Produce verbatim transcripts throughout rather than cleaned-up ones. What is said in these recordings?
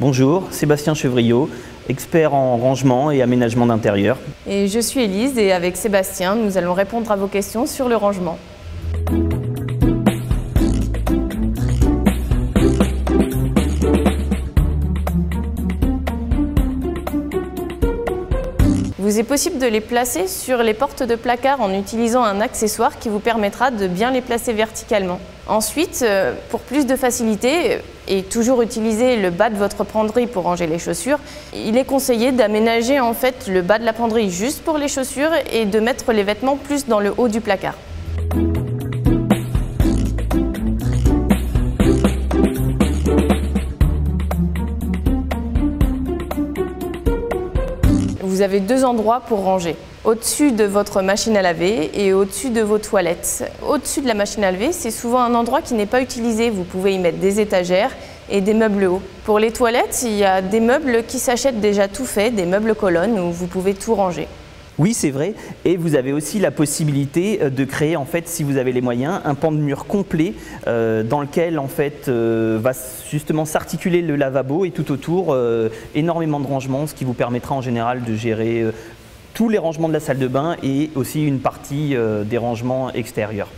Bonjour, Sébastien Chevriot, expert en rangement et aménagement d'intérieur. Et je suis Élise et avec Sébastien, nous allons répondre à vos questions sur le rangement. Il est possible de les placer sur les portes de placard en utilisant un accessoire qui vous permettra de bien les placer verticalement. Ensuite, pour plus de facilité et toujours utiliser le bas de votre penderie pour ranger les chaussures, il est conseillé d'aménager en fait le bas de la penderie juste pour les chaussures et de mettre les vêtements plus dans le haut du placard. Vous avez deux endroits pour ranger, au-dessus de votre machine à laver et au-dessus de vos toilettes. Au-dessus de la machine à laver, c'est souvent un endroit qui n'est pas utilisé. Vous pouvez y mettre des étagères et des meubles hauts. Pour les toilettes, il y a des meubles qui s'achètent déjà tout faits, des meubles colonnes où vous pouvez tout ranger. Oui, c'est vrai, et vous avez aussi la possibilité de créer, en fait, si vous avez les moyens, un pan de mur complet euh, dans lequel en fait euh, va justement s'articuler le lavabo et tout autour euh, énormément de rangements, ce qui vous permettra en général de gérer euh, tous les rangements de la salle de bain et aussi une partie euh, des rangements extérieurs.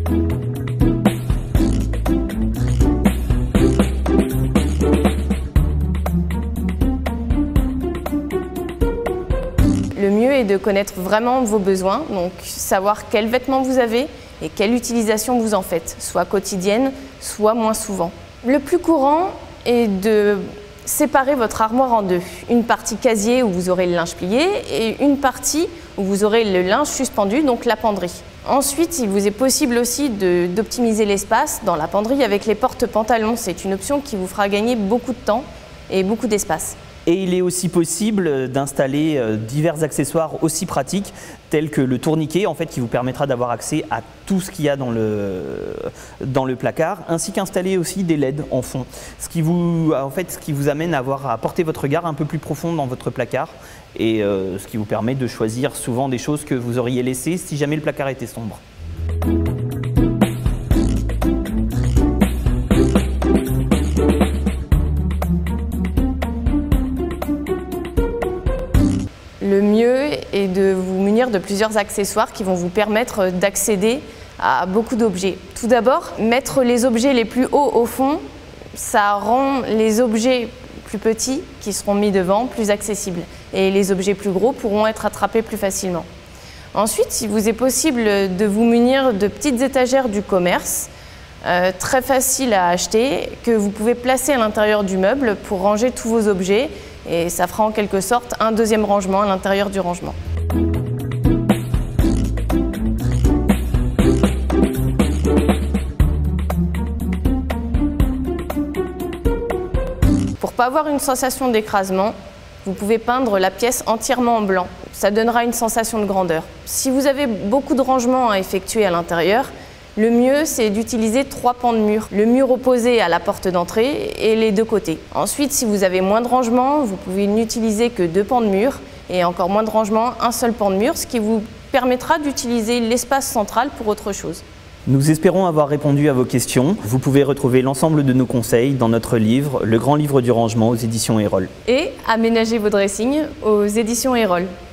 Le mieux est de connaître vraiment vos besoins, donc savoir quels vêtements vous avez et quelle utilisation vous en faites, soit quotidienne, soit moins souvent. Le plus courant est de séparer votre armoire en deux. Une partie casier où vous aurez le linge plié et une partie où vous aurez le linge suspendu, donc la penderie. Ensuite, il vous est possible aussi d'optimiser l'espace dans la penderie avec les porte-pantalons. C'est une option qui vous fera gagner beaucoup de temps et beaucoup d'espace. Et il est aussi possible d'installer divers accessoires aussi pratiques tels que le tourniquet en fait, qui vous permettra d'avoir accès à tout ce qu'il y a dans le, dans le placard, ainsi qu'installer aussi des L E D en fond, ce qui vous, en fait, ce qui vous amène à, avoir, à porter votre regard un peu plus profond dans votre placard et euh, ce qui vous permet de choisir souvent des choses que vous auriez laissées si jamais le placard était sombre. Le mieux est de vous munir de plusieurs accessoires qui vont vous permettre d'accéder à beaucoup d'objets. Tout d'abord, mettre les objets les plus hauts au fond, ça rend les objets plus petits qui seront mis devant plus accessibles et les objets plus gros pourront être attrapés plus facilement. Ensuite, il vous est possible de vous munir de petites étagères du commerce, euh, très faciles à acheter, que vous pouvez placer à l'intérieur du meuble pour ranger tous vos objets. Et ça fera en quelque sorte un deuxième rangement à l'intérieur du rangement. Pour ne pas avoir une sensation d'écrasement, vous pouvez peindre la pièce entièrement en blanc. Ça donnera une sensation de grandeur. Si vous avez beaucoup de rangements à effectuer à l'intérieur, le mieux, c'est d'utiliser trois pans de mur. Le mur opposé à la porte d'entrée et les deux côtés. Ensuite, si vous avez moins de rangement, vous pouvez n'utiliser que deux pans de mur et encore moins de rangement, un seul pan de mur, ce qui vous permettra d'utiliser l'espace central pour autre chose. Nous espérons avoir répondu à vos questions. Vous pouvez retrouver l'ensemble de nos conseils dans notre livre, Le Grand Livre du Rangement aux éditions Erol. Et aménagez vos dressings aux éditions Erol.